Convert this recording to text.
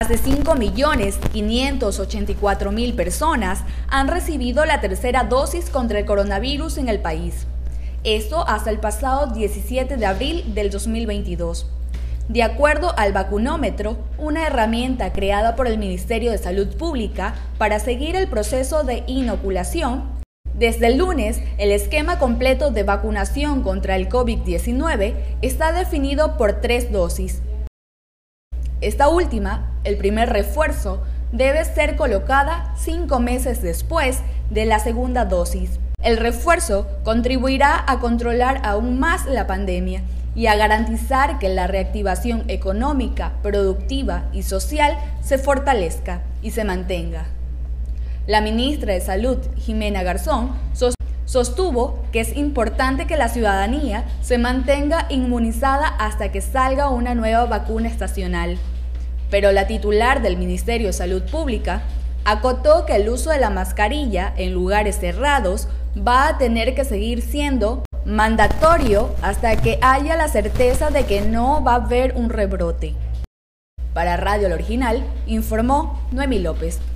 de 5.584.000 personas han recibido la tercera dosis contra el coronavirus en el país. Esto hasta el pasado 17 de abril del 2022. De acuerdo al vacunómetro, una herramienta creada por el Ministerio de Salud Pública para seguir el proceso de inoculación, desde el lunes, el esquema completo de vacunación contra el COVID-19 está definido por 3 dosis. Esta última, el primer refuerzo, debe ser colocada 5 meses después de la segunda dosis. El refuerzo contribuirá a controlar aún más la pandemia y a garantizar que la reactivación económica, productiva y social se fortalezca y se mantenga. La ministra de Salud, Ximena Garzón, sostuvo que es importante que la ciudadanía se mantenga inmunizada hasta que salga una nueva vacuna estacional. Pero la titular del Ministerio de Salud Pública acotó que el uso de la mascarilla en lugares cerrados va a tener que seguir siendo mandatorio hasta que haya la certeza de que no va a haber un rebrote. Para Radio El Original, informó Noemí López.